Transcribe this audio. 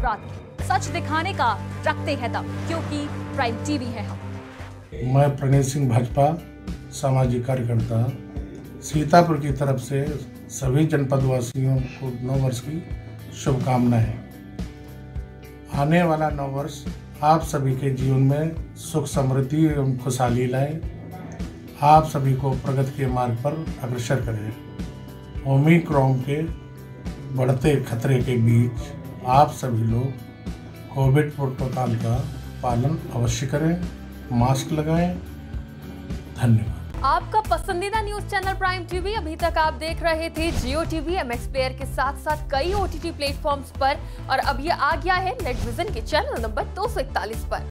अपराध सच दिखाने का रखते हैं दम, क्योंकि प्राइम टीवी है हम। मैं प्रणीत सिंह भाजपा सामाजिक कार्यकर्ता सीतापुर की तरफ से सभी जनपद वासियों को नव वर्ष की शुभकामनाएं। आने वाला नव वर्ष आप सभी के जीवन में सुख समृद्धि एवं खुशहाली लाए, आप सभी को प्रगति के मार्ग पर अग्रसर करें। ओमिक्रॉन के बढ़ते खतरे के बीच आप सभी लोग कोविड प्रोटोकॉल का पालन अवश्य करें, मास्क लगाएं। धन्यवाद। आपका पसंदीदा न्यूज चैनल प्राइम टीवी। अभी तक आप देख रहे थे जियो टीवी, MX प्लेयर के साथ साथ कई OTT प्लेटफॉर्म्स पर, और अब ये आ गया है नेट विजन के चैनल नंबर 241 पर।